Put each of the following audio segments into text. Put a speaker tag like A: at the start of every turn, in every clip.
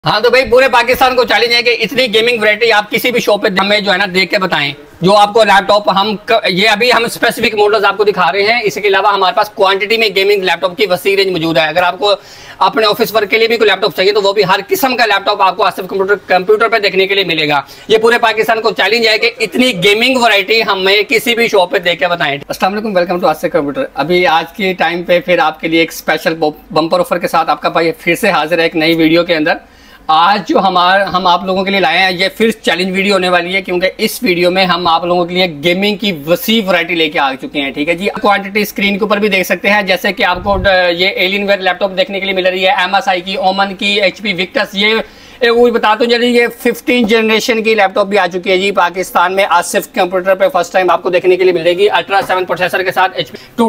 A: हाँ तो भाई पूरे पाकिस्तान को चैलेंज है कि इतनी गेमिंग वैरायटी आप किसी भी शॉप पे हमें जो है ना देख के बताएं। जो आपको लैपटॉप ये अभी हम स्पेसिफिक मॉडल्स आपको दिखा रहे हैं। इसके अलावा हमारे पास क्वांटिटी में गेमिंग लैपटॉप की वसी रेंज मौजूद है। अगर आपको अपने ऑफिस वर्क के लिए भी कोई लैपटॉप चाहिए तो वो भी हर किस्म का लैपटॉप आपको आसिफ कंप्यूटर पे देखने के लिए मिलेगा। ये पूरे पाकिस्तान को चैलेंज है कि इतनी गेमिंग वैरायटी हमें किसी भी शॉप पे देख के बताएं। अस्सलाम वालेकुम, वेलकम टू आसिफ कंप्यूटर। अभी आज के टाइम पे फिर आपके लिए एक स्पेशल बम्पर ऑफर के साथ आपका भाई फिर से हाजिर है एक नई वीडियो के अंदर। आज जो हम आप लोगों के लिए लाए हैं ये फिर चैलेंज वीडियो होने वाली है, क्योंकि इस वीडियो में हम आप लोगों के लिए गेमिंग की वसी वैरायटी लेके आ चुके हैं। ठीक है जी, क्वांटिटी स्क्रीन के ऊपर भी देख सकते हैं। जैसे कि आपको ये एलियनवेयर लैपटॉप देखने के लिए मिल रही है, MSI की, ओमन की, HP विक्टस। वो बता दूं जल्दी, ये 15 जनरेशन की लैपटॉप भी आ चुकी है जी पाकिस्तान में। आसिफ कंप्यूटर पे फर्स्ट टाइम आपको देखने के लिए मिलेगी। अल्ट्रा 7 प्रोसेसर के साथ,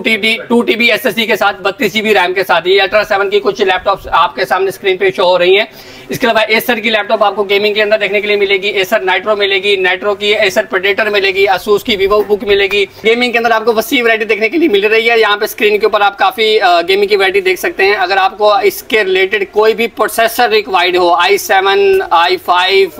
A: 2TB SSD के साथ, 32GB रैम के साथ। ये अल्ट्रा 7 की कुछ लैपटॉप आपके सामने स्क्रीन पे शो हो रही है। इसके अलावा एसर की लैपटॉप आपको गेमिंग के अंदर देखने के लिए मिलेगी। एसर नाइट्रो मिलेगी, नाइट्रो की एसर प्रेडेटर मिलेगी, असूस की वीवो बुक मिलेगी। गेमिंग के अंदर आपको वसी वैरायटी देखने के लिए मिल रही है। यहाँ पे स्क्रीन के ऊपर आप काफी गेमिंग की वैरायटी देख सकते हैं। अगर आपको इसके रिलेटेड कोई भी प्रोसेसर रिक्वायर्ड हो, i7 i5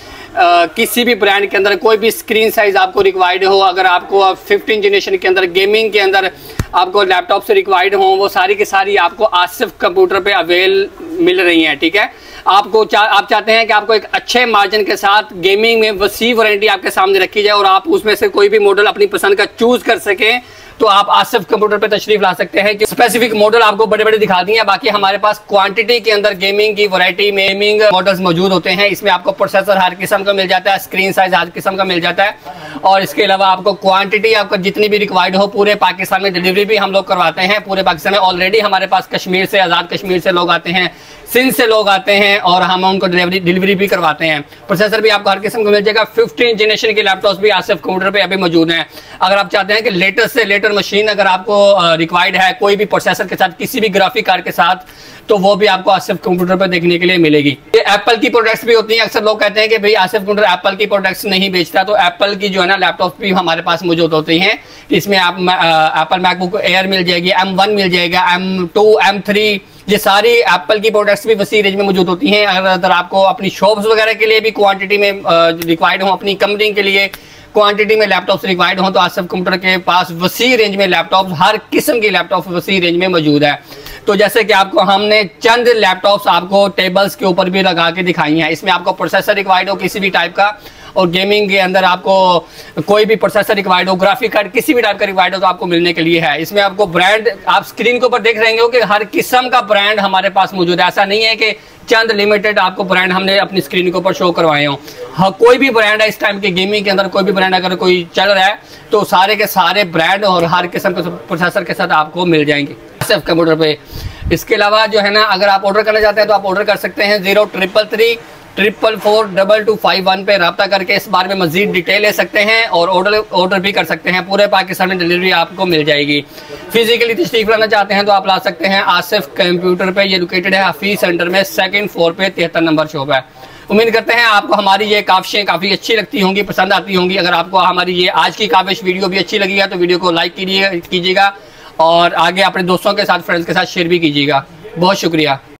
A: किसी भी ब्रांड के अंदर कोई भी स्क्रीन साइज आपको रिक्वायर्ड हो, अगर आपको 15 जनरेशन के अंदर गेमिंग के अंदर आपको लैपटॉप से रिक्वायर्ड हो, वो सारी की सारी आपको आसिफ कंप्यूटर पे अवेल मिल रही हैं। ठीक है, आप चाहते हैं कि आपको एक अच्छे मार्जिन के साथ गेमिंग में वसी वारंटी आपके सामने रखी जाए और आप उसमें से कोई भी मॉडल अपनी पसंद का चूज कर सकें, तो आप आसिफ कंप्यूटर पे तशरीफ ला सकते हैं। कि स्पेसिफिक मॉडल आपको बड़े बड़े दिखा दिए हैं। बाकी हमारे पास क्वांटिटी के अंदर गेमिंग की वैरायटी में गेमिंग मॉडल्स मौजूद होते हैं। इसमें आपको प्रोसेसर हर किस्म का मिल जाता है, स्क्रीन साइज हर किस्म का मिल जाता है, और इसके अलावा आपको क्वांटिटी आपको जितनी भी रिक्वायर्ड हो पूरे पाकिस्तान में डिलीवरी भी हम लोग करवाते हैं। पूरे पाकिस्तान में ऑलरेडी हमारे पास कश्मीर से, आज़ाद कश्मीर से लोग आते हैं, सिंध से लोग आते हैं, और हम उनको डिलीवरी भी करवाते हैं। प्रोसेसर भी आपको हर किस्म का मिल जाएगा। 15 जनरेशन के लैपटॉप भी आसिफ कंप्यूटर पे अभी मौजूद हैं। अगर आप चाहते हैं कि लेटेस्ट से लेटेस्ट मशीन अगर आपको रिक्वायर्ड है कोई भी प्रोसेसर के साथ, किसी भी ग्राफिक कार्ड के साथ, तो वो भी आपको आसिफ कंप्यूटर पर देखने के लिए मिलेगी। ये एप्पल की प्रोडक्ट्स भी होती हैं। अक्सर लोग कहते हैं कि भाई आसिफ कंप्यूटर एप्पल की प्रोडक्ट्स नहीं बेचता, तो एप्पल की जो है ना लैपटॉप भी हमारे पास मौजूद होती हैं। इसमें आप एप्पल मैकबुक एयर मिल जाएगी, M1 मिल जाएगा, M2, M3, ये सारी एप्पल की प्रोडक्ट्स भी वसी रेंज में मौजूद होती हैं। अगर आपको अपनी शॉप्स वगैरह के लिए भी क्वांटिटी में रिक्वायर्ड हो, अपनी कंपनी के लिए क्वांटिटी में लैपटॉप्स रिक्वायर्ड हो, तो आसिफ कंप्यूटर के पास वसी रेंज में लैपटॉप, हर किस्म की लैपटॉप वसी रेंज में मौजूद है। तो जैसे कि आपको हमने चंद लैपटॉप्स आपको टेबल्स के ऊपर भी लगा के दिखाई हैं। इसमें आपको प्रोसेसर रिक्वायर्ड हो किसी भी टाइप का, और गेमिंग के अंदर आपको कोई भी प्रोसेसर रिक्वायर्ड हो, ग्राफिक कार्ड किसी भी टाइप का रिक्वायर्ड हो, तो आपको मिलने के लिए है। इसमें आपको ब्रांड आप स्क्रीन के ऊपर देख रहे हो कि हर किस्म का ब्रांड हमारे पास मौजूद है। ऐसा नहीं है कि चंद लिमिटेड आपको ब्रांड हमने अपनी स्क्रीन के ऊपर शो करवाए हों। हाँ, कोई भी ब्रांड है इस टाइम के गेमिंग के अंदर, कोई भी ब्रांड अगर कोई चल रहा है तो सारे के सारे ब्रांड और हर किस्म के प्रोसेसर के साथ आपको मिल जाएंगे आसिफ कंप्यूटर पे। इसके अलावा जो है ना, अगर आप ऑर्डर करना चाहते हैं तो आप ऑर्डर कर सकते हैं 0333442251 पे रब्ता करके इस बारे में मजीद डिटेल ले सकते हैं और ऑर्डर भी कर सकते हैं। पूरे पाकिस्तान में डिलीवरी आपको मिल जाएगी। फिजिकली तशरीफ लाना चाहते हैं तो आप ला सकते हैं आसिफ कंप्यूटर पे। ये लोकेटेड है हफीज सेंटर में, 2nd फ्लोर पे 73 नंबर शॉप है। उम्मीद करते हैं आपको हमारी ये काविशें काफ़ी अच्छी लगती होंगी, पसंद आती होंगी। अगर आपको हमारी ये आज की काविश वीडियो भी अच्छी लगी है तो वीडियो को लाइक कीजिएगा और आगे अपने दोस्तों के साथ, फ्रेंड्स के साथ शेयर भी कीजिएगा। बहुत शुक्रिया।